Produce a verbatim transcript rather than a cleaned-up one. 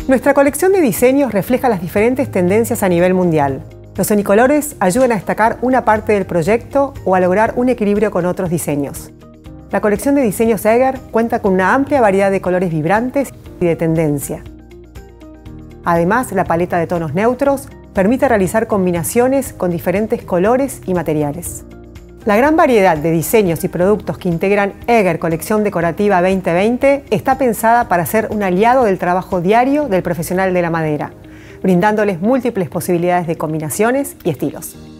Nuestra colección de diseños refleja las diferentes tendencias a nivel mundial. Los unicolores ayudan a destacar una parte del proyecto o a lograr un equilibrio con otros diseños. La colección de diseños Eger cuenta con una amplia variedad de colores vibrantes y de tendencia. Además, la paleta de tonos neutros permite realizar combinaciones con diferentes colores y materiales. La gran variedad de diseños y productos que integran Eger Colección Decorativa veinte veinte está pensada para ser un aliado del trabajo diario del profesional de la madera, brindándoles múltiples posibilidades de combinaciones y estilos.